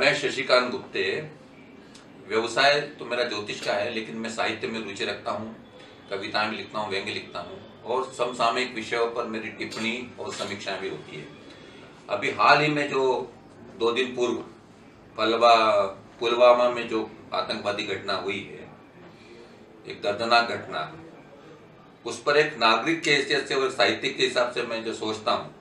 मैं शशिकांत गुप्ते, व्यवसाय तो मेरा ज्योतिष का है, लेकिन मैं साहित्य में रुचि रखता हूँ, कविताएं भी लिखता हूँ, व्यंग्य लिखता हूँ और समसामयिक विषयों पर मेरी टिप्पणी और समीक्षाएं भी होती है। अभी हाल ही में जो 2 दिन पूर्व पुलवामा में जो आतंकवादी घटना हुई है, एक दर्दनाक घटना, उस पर एक नागरिक के हैसियत से और साहित्यिक के हिसाब से मैं जो सोचता हूँ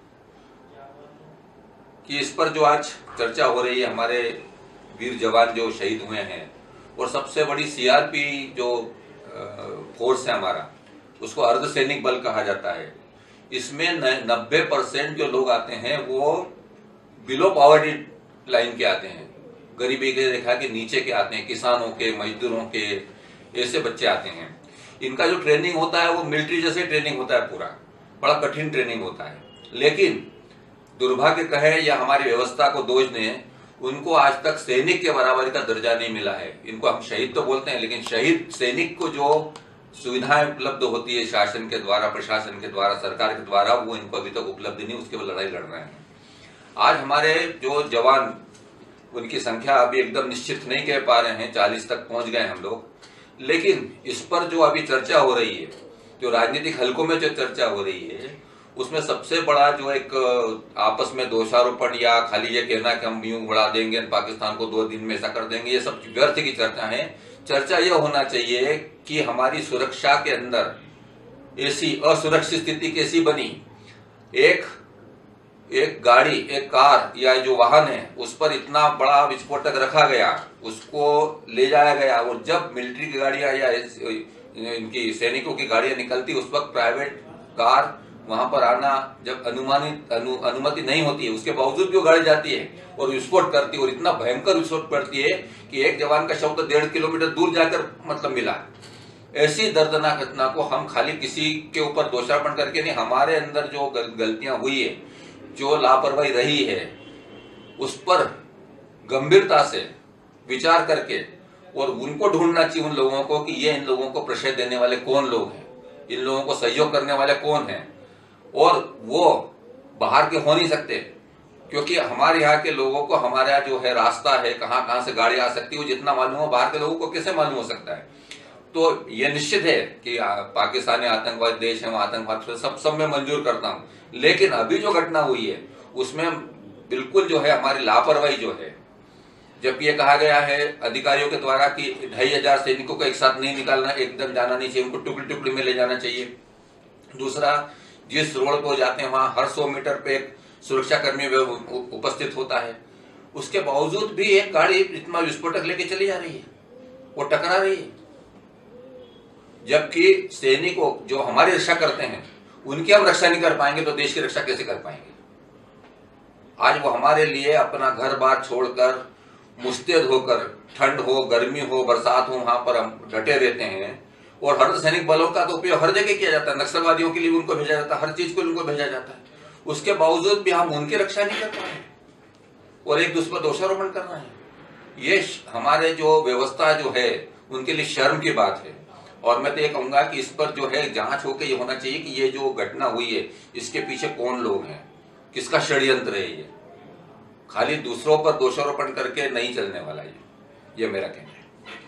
कि इस पर जो आज चर्चा हो रही है, हमारे वीर जवान जो शहीद हुए हैं और सबसे बड़ी सीआरपी जो फोर्स है हमारा, उसको अर्धसैनिक बल कहा जाता है। इसमें 90% जो लोग आते हैं वो बिलो पॉवर्टी लाइन के आते हैं, गरीबी के रेखा के नीचे के आते हैं, किसानों के, मजदूरों के, ऐसे बच्चे आते हैं। इनका जो ट्रेनिंग होता है वो मिलिट्री जैसे ट्रेनिंग होता है, पूरा बड़ा कठिन ट्रेनिंग होता है। लेकिन दुर्भाग्य कहे या हमारी व्यवस्था को दोष दें, उनको आज तक सैनिक के बराबर का दर्जा नहीं मिला है। इनको हम शहीद तो बोलते हैं, लेकिन शहीद सैनिक को जो सुविधाएं उपलब्ध होती है शासन के द्वारा, प्रशासन के द्वारा, सरकार के द्वारा, वो इनको अभी तक उपलब्ध नहीं, उसके लिए लड़ाई लड़ रहे हैं। आज हमारे जो जवान, उनकी संख्या अभी एकदम निश्चित नहीं कह पा रहे हैं, 40 तक पहुंच गए हम लोग। लेकिन इस पर जो अभी चर्चा हो रही है, जो राजनीतिक हलकों में जो चर्चा हो रही है, उसमें सबसे बड़ा जो एक आपस में दोषारोपण या खाली ये कहना कि हम यूं बढ़ा देंगे पाकिस्तान को 2 दिन में ऐसा कर देंगे, ये सब व्यर्थ की चर्चा है। चर्चा यह होना चाहिए कि हमारी सुरक्षा के अंदर ऐसी असुरक्षित स्थिति कैसी बनी। एक गाड़ी, एक कार या जो वाहन है, उस पर इतना बड़ा विस्फोटक रखा गया, उसको ले जाया गया, और जब मिलिट्री की गाड़ियां या इनकी सैनिकों की गाड़ियां निकलती, उस वक्त प्राइवेट कार वहां पर आना जब अनुमति नहीं होती है, उसके बावजूद भी वो गाड़ी जाती है और विस्फोट करती है, और इतना भयंकर विस्फोट करती है कि एक जवान का शव तो 1.5 किलोमीटर दूर जाकर मतलब मिला। ऐसी दर्दनाक घटना को हम खाली किसी के ऊपर दोषारोपण करके नहीं, हमारे अंदर जो गलतियां हुई है, जो लापरवाही रही है, उस पर गंभीरता से विचार करके और उनको ढूंढना चाहिए, उन लोगों को, कि ये इन लोगों को प्रश्रय देने वाले कौन लोग हैं, इन लोगों को सहयोग करने वाले कौन हैं, और वो बाहर के हो नहीं सकते, क्योंकि हमारे यहाँ के लोगों को हमारे यहाँ जो है रास्ता है, कहाँ कहाँ से गाड़ी आ सकती है, वो जितना मालूम हो, बाहर के लोगों को कैसे मालूम हो सकता है। तो ये निश्चित है कि पाकिस्तान आतंकवादी देश है, आतंकवाद सब मैं मंजूर करता हूँ, लेकिन अभी जो घटना हुई है उसमें बिल्कुल जो है हमारी लापरवाही जो है। जब ये कहा गया है अधिकारियों के द्वारा कि 2500 सैनिकों को एक साथ नहीं निकालना, एकदम जाना नहीं चाहिए, उनको टुकड़ी टुकड़ी में ले जाना चाहिए। दूसरा, जिस रोड पर जाते हैं वहां हर 100 मीटर पे एक सुरक्षाकर्मी उपस्थित होता है, उसके बावजूद भी एक गाड़ी इतना विस्फोटक लेके चली जा रही है, वो टकरा रही है। जबकि सैनिकों जो हमारी रक्षा करते हैं, उनकी हम रक्षा नहीं कर पाएंगे तो देश की रक्षा कैसे कर पाएंगे। आज वो हमारे लिए अपना घर बार छोड़कर, मुस्तैद होकर, ठंड हो, गर्मी हो, बरसात हो, वहां पर हम डटे रहते हैं। और अर्धसैनिक बलों का तो उपयोग हर जगह किया जाता है, नक्सलवादियों के लिए उनको भेजा जाता है, हर चीज को उनको भेजा जाता है। उसके बावजूद भी हम उनकी रक्षा नहीं कर पा रहे और एक दूसरे पर दोषारोपण कर रहे हैं। ये हमारे जो व्यवस्था जो है, उनके लिए शर्म की बात है। और मैं तो ये कहूंगा कि इस पर जो है जांच होकर ये होना चाहिए कि ये जो घटना हुई है, इसके पीछे कौन लोग हैं, किसका षड्यंत्र है। ये खाली दूसरों पर दोषारोपण करके नहीं चलने वाला, ये मेरा कहना है।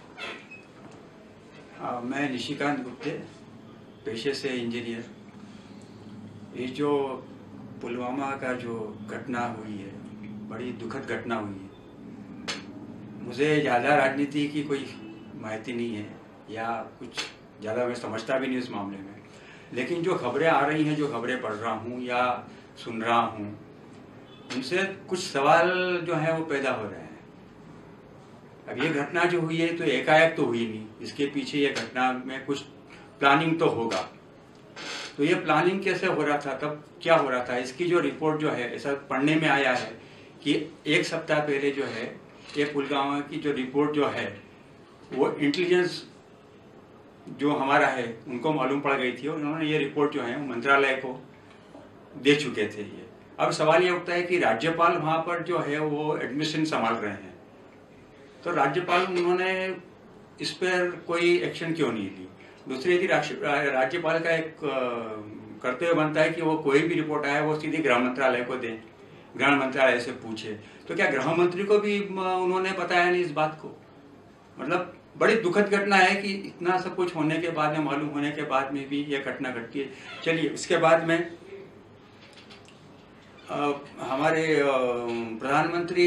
मैं निशिकांत गुप्ते, पेशे से इंजीनियर। ये जो पुलवामा का जो घटना हुई है, बड़ी दुखद घटना हुई है। मुझे ज़्यादा राजनीति की कोई माहिती नहीं है या कुछ ज़्यादा मैं समझता भी नहीं उस मामले में, लेकिन जो खबरें आ रही हैं, जो खबरें पढ़ रहा हूँ या सुन रहा हूँ, उनसे कुछ सवाल जो है वो पैदा हो रहे हैं। अब ये घटना जो हुई है तो एकाएक तो हुई नहीं, इसके पीछे ये घटना में कुछ प्लानिंग तो होगा। तो ये प्लानिंग कैसे हो रहा था, तब क्या हो रहा था, इसकी जो रिपोर्ट जो है, ऐसा पढ़ने में आया है कि 1 सप्ताह पहले जो है ये पुलवामा की जो रिपोर्ट जो है वो इंटेलिजेंस जो हमारा है उनको मालूम पड़ गई थी, और उन्होंने ये रिपोर्ट जो है मंत्रालय को दे चुके थे। ये अब सवाल ये उठता है कि राज्यपाल वहाँ पर जो है वो एडमिनिस्ट्रेशन संभाल रहे हैं, तो राज्यपाल उन्होंने इस पर कोई एक्शन क्यों नहीं ली। दूसरी यदि राज्यपाल का एक कर्तव्य बनता है कि वो कोई भी रिपोर्ट आए वो सीधे गृह मंत्रालय को दें, गृह मंत्रालय से पूछे, तो क्या गृह मंत्री को भी उन्होंने बताया नहीं इस बात को? मतलब बड़ी दुखद घटना है कि इतना सब कुछ होने के बाद में, मालूम होने के बाद में भी यह घटना घटती है। चलिए, उसके बाद में हमारे प्रधानमंत्री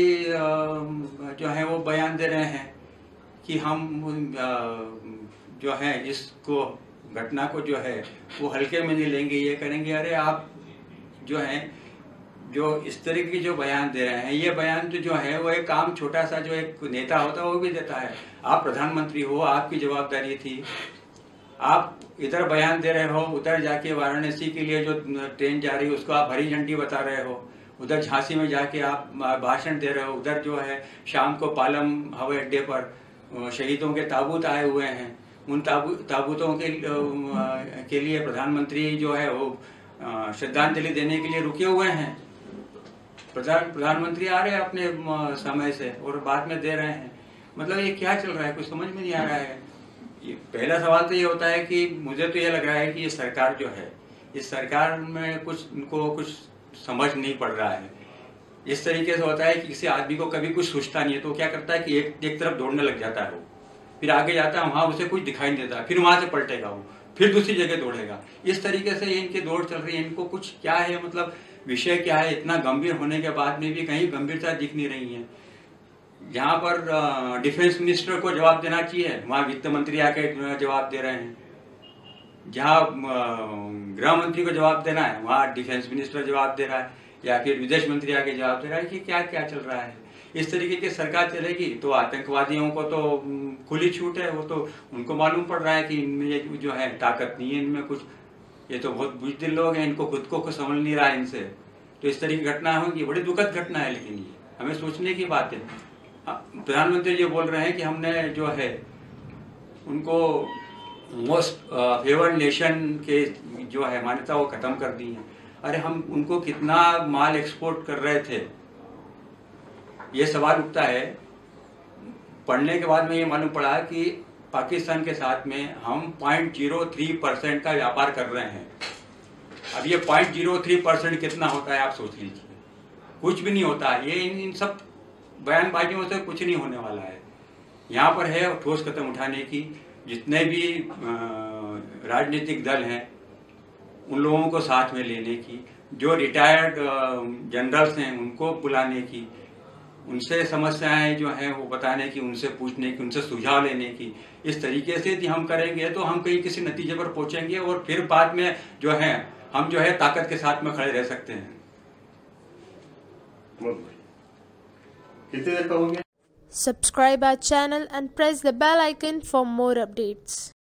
जो है वो बयान दे रहे हैं कि हम जो है इसको घटना को जो है वो हल्के में नहीं लेंगे, ये करेंगे। अरे आप जो है जो इस तरीके के जो बयान दे रहे हैं, ये बयान तो जो है वो एक काम छोटा सा जो एक नेता होता है वो भी देता है। आप प्रधानमंत्री हो, आपकी जवाबदारी थी, आप इधर बयान दे रहे हो, उधर जाके वाराणसी के लिए जो ट्रेन जा रही है उसको आप हरी झंडी बता रहे हो, उधर झांसी में जाके आप भाषण दे रहे हो, उधर जो है शाम को पालम हवाई अड्डे पर शहीदों के ताबूत आए हुए हैं, उन ताबूतों के लिए प्रधानमंत्री जो है वो श्रद्धांजलि देने के लिए रुके हुए हैं। प्रधानमंत्री आ रहे हैं अपने समय से और बाद में दे रहे हैं। मतलब ये क्या चल रहा है, कुछ समझ में नहीं आ रहा है। पहला सवाल तो ये होता है कि मुझे तो ये लग रहा है कि ये सरकार जो है, इस सरकार में कुछ उनको कुछ समझ नहीं पड़ रहा है। इस तरीके से होता है कि किसी आदमी को कभी कुछ सोचता नहीं है तो क्या करता है कि एक तरफ दौड़ने लग जाता है, वो फिर आगे जाता है, वहां उसे कुछ दिखाई नहीं देता, फिर वहां से पलटेगा, वो फिर दूसरी जगह दौड़ेगा। इस तरीके से इनकी दौड़ चल रही है। इनको कुछ क्या है, मतलब विषय क्या है, इतना गंभीर होने के बाद में भी कहीं गंभीरता दिख नहीं रही है। जहां पर डिफेंस मिनिस्टर को जवाब देना चाहिए, वहां वित्त मंत्री आके जवाब दे रहे हैं। जहां गृह मंत्री को जवाब देना है, वहां डिफेंस मिनिस्टर जवाब दे रहा है, या फिर विदेश मंत्री आके जवाब दे रहा है कि क्या क्या चल रहा है। इस तरीके की सरकार चलेगी तो आतंकवादियों को तो खुली छूट है, वो तो उनको मालूम पड़ रहा है कि इनमें जो है ताकत नहीं है, इनमें कुछ, ये तो बहुत बुज़दिल लोग हैं, इनको खुद को समझ नहीं रहा है इनसे। तो इस तरह की घटना होगी, बड़ी दुखद घटना है। लेकिन ये हमें सोचने की बात है। प्रधानमंत्री जी बोल रहे हैं कि हमने जो है उनको मोस्ट फेवर्ड नेशन के जो है मान्यता वो खत्म कर दी है। अरे हम उनको कितना माल एक्सपोर्ट कर रहे थे, ये सवाल उठता है। पढ़ने के बाद में ये मालूम पड़ा कि पाकिस्तान के साथ में हम 0.03% का व्यापार कर रहे हैं। अब ये 0.03% कितना होता है आप सोच लीजिए, कुछ भी नहीं होता है। ये इन सब बयानबाजियों से कुछ नहीं होने वाला है। यहाँ पर है ठोस कदम उठाने की, जितने भी राजनीतिक दल हैं उन लोगों को साथ में लेने की, जो रिटायर्ड जनरल्स हैं उनको बुलाने की, उनसे समस्याएं जो हैं वो बताने की, उनसे पूछने की, उनसे सुझाव लेने की। इस तरीके से यदि हम करेंगे तो हम कहीं किसी नतीजे पर पहुंचेंगे और फिर बाद में जो है हम जो है ताकत के साथ में खड़े रह सकते हैं। कितनी देर का हो गया? Subscribe our channel and press the bell icon for more updates.